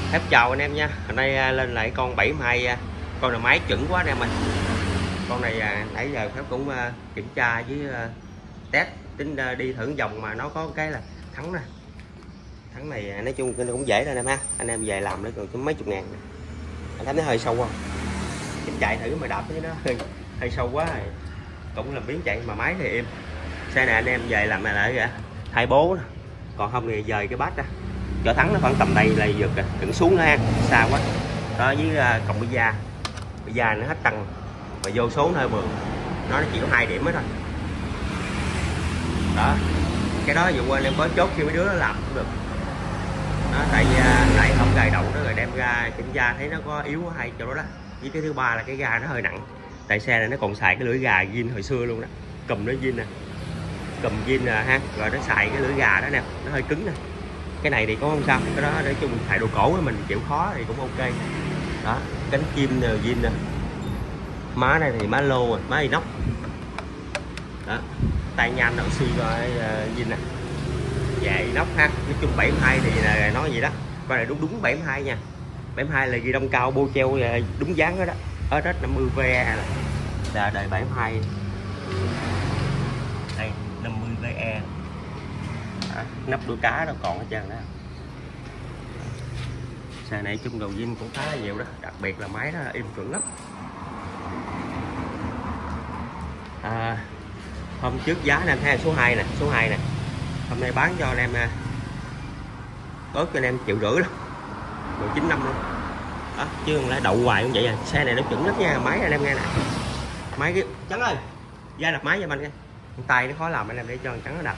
Phép chào anh em nha. Hôm nay lên lại con 72, con này máy chuẩn quá anh em ơi. Con này nãy giờ Phép cũng kiểm tra với test tính đi thử vòng mà nó có cái là thắng nè. Thắng này nói chung cũng dễ thôi anh em ha. Anh em về làm nó còn mấy chục ngàn. Anh thấy nó hơi sâu không? Kiểm chạy thử mà đạp cái nó hơi sâu quá rồi. Cũng làm biến chạy mà máy thì im. Xe này anh em về làm này lại kìa. Thay bố đó. Còn không thì dời cái bát ra. Chỗ thắng nó khoảng tầm đây là vượt kìa, đừng xuống nữa ha, xa quá. Đó với cộng bây giờ nó hết tăng mà vô số nó hơi bường, nó chỉ có 2 điểm hết thôi. Đó, cái đó dù quên em có chốt khi mấy đứa nó làm cũng được. Đó, tại vì nãy không gài đậu nó rồi đem ra kiểm tra thấy nó có yếu hay chỗ đó đó. Với cái thứ ba là cái ga nó hơi nặng, tại xe này nó còn xài cái lưỡi gà zin hồi xưa luôn đó, cùm nó zin nè, cùm zin nè ha, rồi nó xài cái lưỡi gà đó nè, nó hơi cứng nè. Cái này thì cũng không sao, cái đó nói chung xài đồ cổ của mình chịu khó thì cũng ok. Đó, cánh chim nè, zin nè, má này thì má lô rồi, má inox. Đó, tay nhanh nó xi rồi zin nè, dạ inox ha. Nói chung 72 thì là nói gì đó, con này đúng 72 nha. 72 là ghi đông cao bô treo đúng dáng đó đó. Ở đó 50 VE là đời 72. Đây 50 VE. Đó, nắp đuôi cá đâu còn hết trơn đó. Xe này chung đầu zin cũng khá là nhiều đó, đặc biệt là máy đó im chuẩn lắm. Hôm trước giá anh em thấy số 2 nè, số 2 nè. Hôm nay bán cho anh em ớt cho anh em 1,5 triệu đó, 195 luôn. Đó, chứ không lẽ đậu hoài cũng vậy à. Xe này nó chuẩn lắm nha, máy anh em nghe nè. Máy cái Trắng ơi, ra đập máy cho mình nha. Tay nó khó làm anh em để cho Trắng nó đập.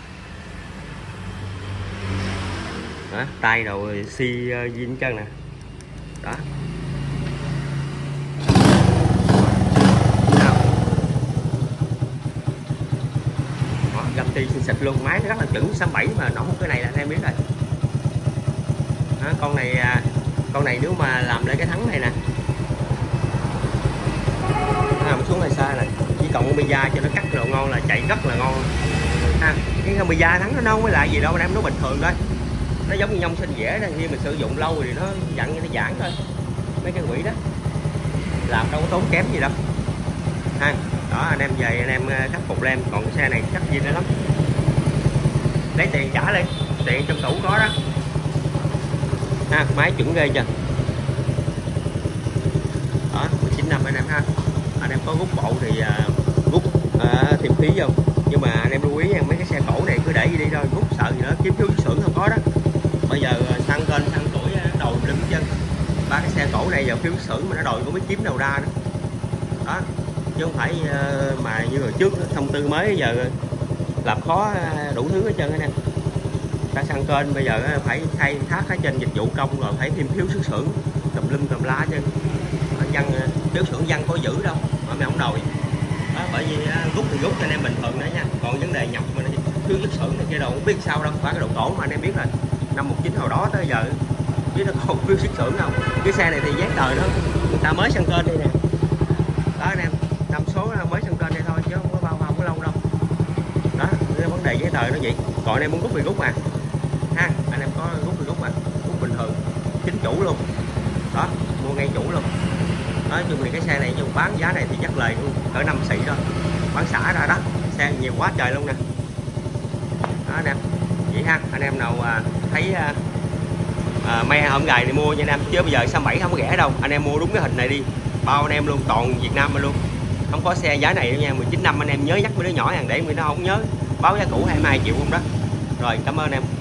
Đó, tay đầu xi zin chân nè. Đó. Đó, gầm ti xịt luôn, máy nó rất là chuẩn 67 mà nổ một cái này là anh em biết rồi. Đó, con này nếu mà làm lại cái thắng này nè. Nằm xuống này xa này, chỉ cộng bida cho nó cắt độ ngon là chạy rất là ngon. Ha, cái con bida thắng nó không có lại gì đâu anh em, nó bình thường thôi. Nó giống như nhông sinh dễ đó, khi mình sử dụng lâu thì nó dặn như nó giãn thôi. Mấy cái quỷ đó làm đâu có tốn kém gì đâu ha. Đó, anh em về anh em khắc phục em, còn cái xe này chắc gì nữa lắm. Lấy tiền trả đi, tiền trong tủ có đó ha. Máy chuẩn ghê chưa. Đó 19 năm anh em ha. Anh em có rút bộ thì rút thêm phí vô, nhưng mà anh em lưu ý nha, mấy cái xe cổ này cứ để đi thôi, rút sợ gì nữa, kiếm phiếu xuất xưởng không có đó. Bây giờ xăng kênh xăng tuổi đòi lưng chân, ba cái xe cổ này giờ phiếu xuất xưởng mà nó đòi cũng biết kiếm đầu ra đó. Đó, chứ không phải mà như hồi trước thông tư mới giờ làm khó đủ thứ hết trơn anh em. Ta xăng kênh bây giờ phải thay thác ở trên dịch vụ công rồi phải thêm phiếu xuất xưởng tùm lum tùm la chứ. Dân phiếu xưởng dân có giữ đâu mà mày không đòi. Đó, bởi vì rút thì rút anh em bình thường nữa nha, còn vấn đề nhập mà phiếu xuất xưởng này kia đâu không biết sao đâu. Phải cái độ cổ mà anh em biết rồi, năm 19 hồi đó tới giờ chứ nó còn phiếu xuất xưởng không. Cái xe này thì giấy tờ đó người ta mới sang kênh đây nè. Đó anh em, năm số mới sang kênh đây thôi chứ không có bao có lâu đâu. Đó, cái vấn đề giấy tờ nó vậy. Còn anh em muốn rút thì rút mà ha, anh em có rút thì rút mà, rút bình thường chính chủ luôn. Đó, mua ngay chủ luôn. Nói chung thì cái xe này dùng bán giá này thì chắc lời luôn cỡ 5 xị thôi, bán xả ra đó. Xe nhiều quá trời luôn nè. Đó anh em, vậy ha. Anh em nào thấy may hộm gài thì mua nha anh em, chứ bây giờ 67 không có rẻ đâu. Anh em mua đúng cái hình này đi, bao anh em luôn, toàn Việt Nam luôn, không có xe giá này đâu nha. 19 năm anh em nhớ nhắc mấy đứa nhỏ hàng để nó không nhớ báo giá cũ 22 triệu không đó. Rồi cảm ơn em.